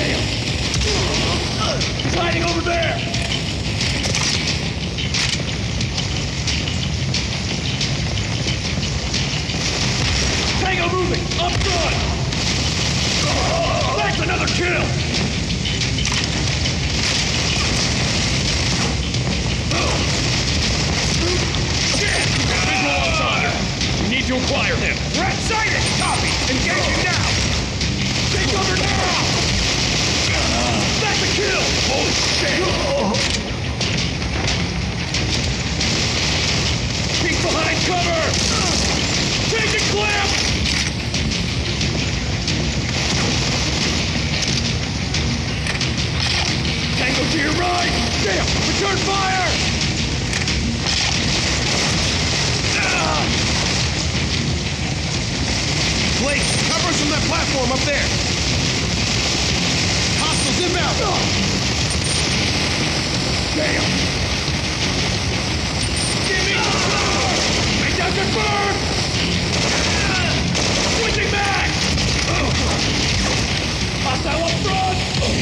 Damn! He's hiding over there! Tango moving! Up front! That's another kill! Shit! Visual on Saunders! We need to acquire him! Red sighted! Copy! Engaging now! Take cover now! That's a kill! Holy shit! Keep behind cover! Take it, Clamp! Tango to your right! Damn! Return fire! Blake, cover us from that platform up there! Hostiles inbound! Damn! Give me cover! Take down confirmed! Switching back! Hostile up front!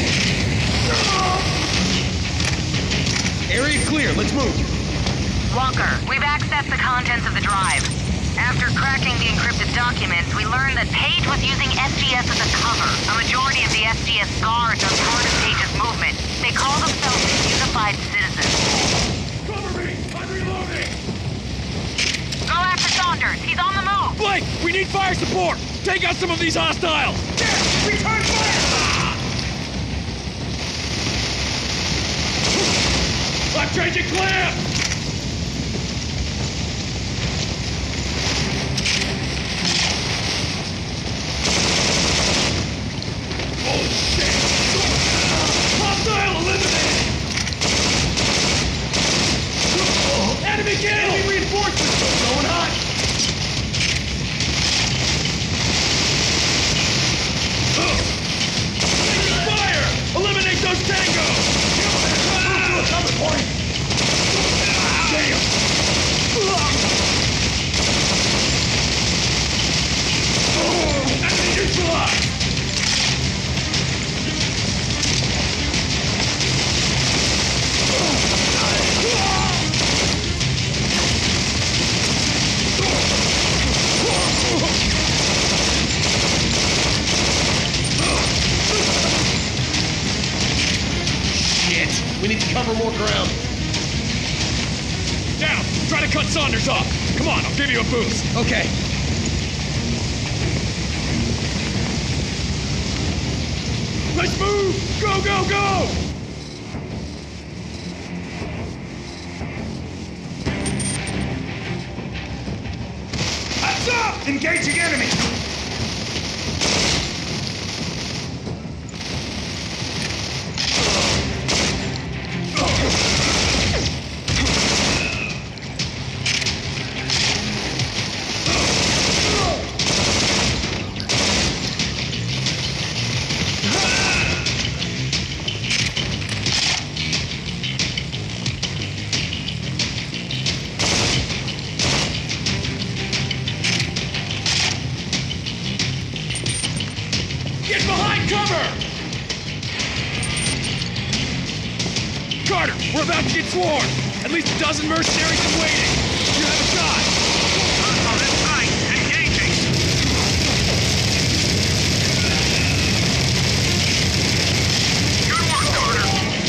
Area clear, let's move. Walker, we've accessed the contents of the drive. After cracking the encrypted documents, we learned that Page was using SGS as a cover. A majority of the SGS guards are part of Page's movement. They call themselves the Unified Citizens. Cover me! I'm reloading! Go after Saunders. He's on the move. Blake, we need fire support! Take out some of these hostiles! Yes! Return fire! I'm changing Clamp! Holy shit! Hostile eliminated! Enemy kill! Enemy reinforcements! Going hot! Taking fire! Eliminate those tangos! Move to a cover point! Damn! Enemy neutralized! Shit! We need to cover more ground. Now, try to cut Saunders off. Come on, I'll give you a boost. Okay. Let's move! Go, go, go! Heads up! Engaging enemy! Get behind cover! Carter, we're about to get swarmed! At least a dozen mercenaries in waiting! You have a shot! On this side, engaging! Good work, Carter!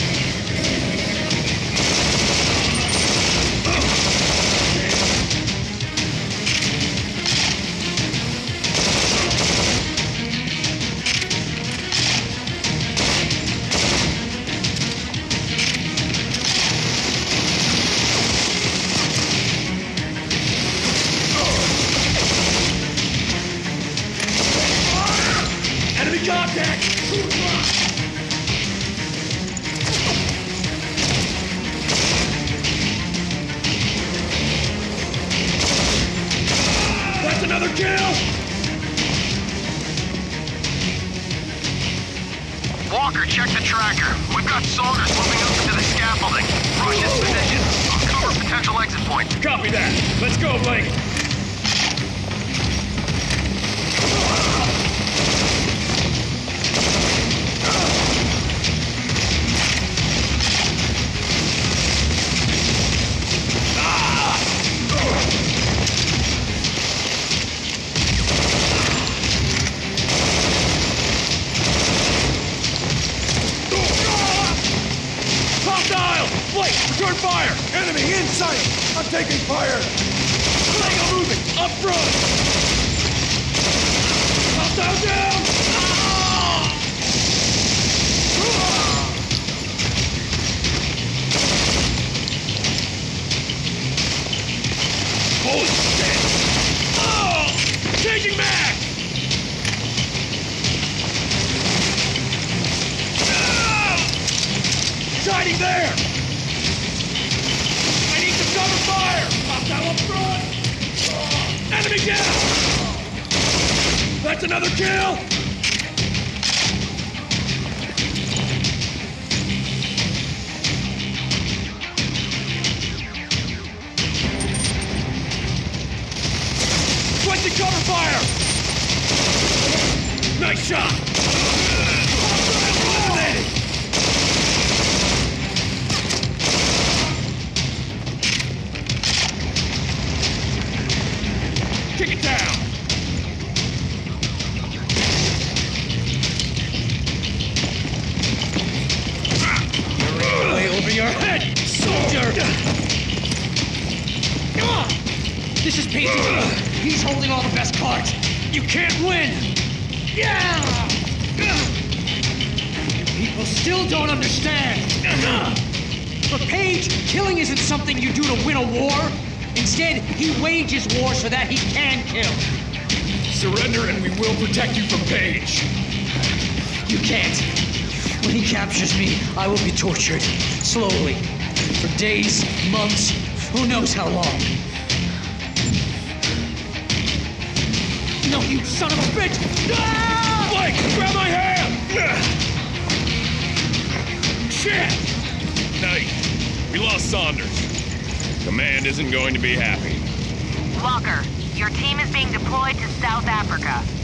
Enemy contact! That's another kill! Walker, check the tracker. We've got Saunders moving up into the scaffolding. Rush his position. I'll cover potential exit points. Copy that. Let's go, Blake. sight! I'm taking fire! Tango moving! Up front! Hostile down! Holy shit! Oh! Changing back! Shining there! I need some cover fire! Hostile up front! Enemy down! That's another kill! Switching cover fire! Nice shot! Eliminated! Kick it down! Way over your head, soldier! This is PCD. He's holding all the best cards. You can't win! Yeah! People still don't understand. But Page, killing isn't something you do to win a war. Instead, he wages war so that he can kill. Surrender and we will protect you from Page. You can't. When he captures me, I will be tortured. Slowly. For days, months, who knows how long. No, you son of a bitch! Ah! Blake, grab my hand! Shit! Knight, we lost Saunders. Command isn't going to be happy. Walker, your team is being deployed to South Africa.